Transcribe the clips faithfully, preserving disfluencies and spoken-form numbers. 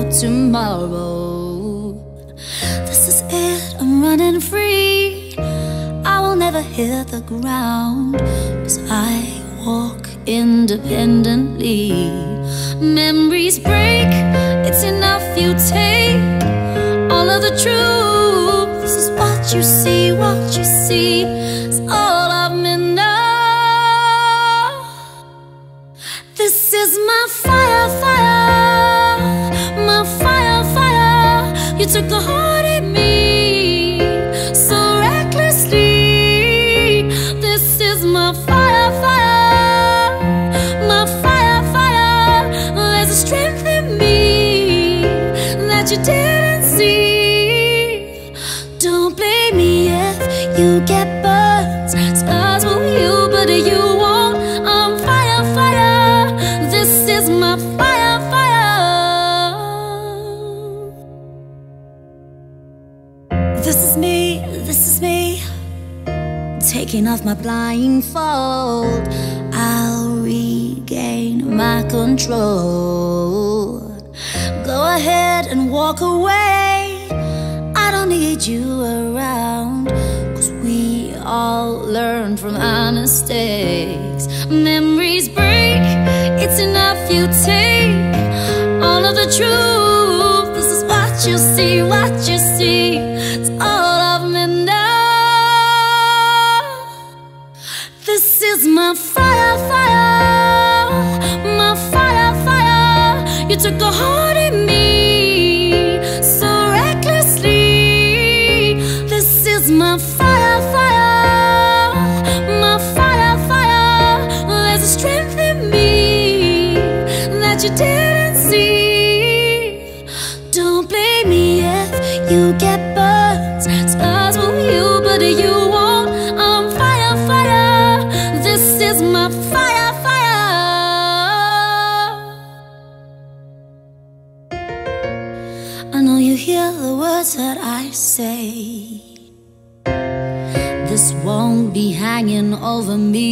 tomorrow. This is it, I'm running free. I will never hit the ground, 'cause I walk independently. Memories break, it's enough you take all of the truth. This is what you see, what you see is all of me now. This is my fire, fire, my fire, fire. You took a heart in me so recklessly. This is my fire, fire, my fire, fire. There's a strength in me that you didn't see. Don't blame me if you get burns. Stars will you, but you won't. I'm fire, fire. This is my fire, fire. This is me, this is me. Taking off my blindfold, I'll regain my control. Go ahead and walk away, I don't need you around, 'cause we all learn from our mistakes. Memories break, it's enough you take all of the truth. This is what you see, what you see, it's all of me now. This is my fire, fire, my fire, fire. You took a heart in me so recklessly. This is my fire, fire, my fire, fire. There's a strength in me that you didn't see. Don't blame me if you get burns. Stars will you, but you won't. I'm fire, fire. This is my fire, fire. I know you hear the words that I say. This won't be hanging over me.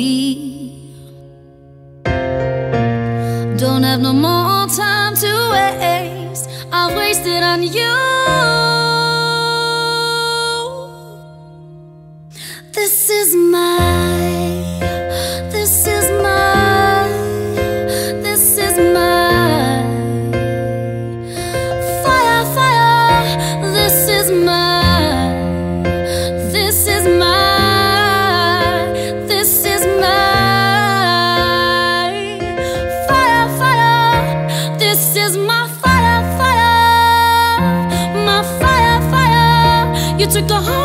Don't have no more time to waste. I've wasted on you. This is my, this is my, this is my fire, fire. This is my, this is my, this is my fire, fire. This is my fire, fire, my fire, fire. You took a heart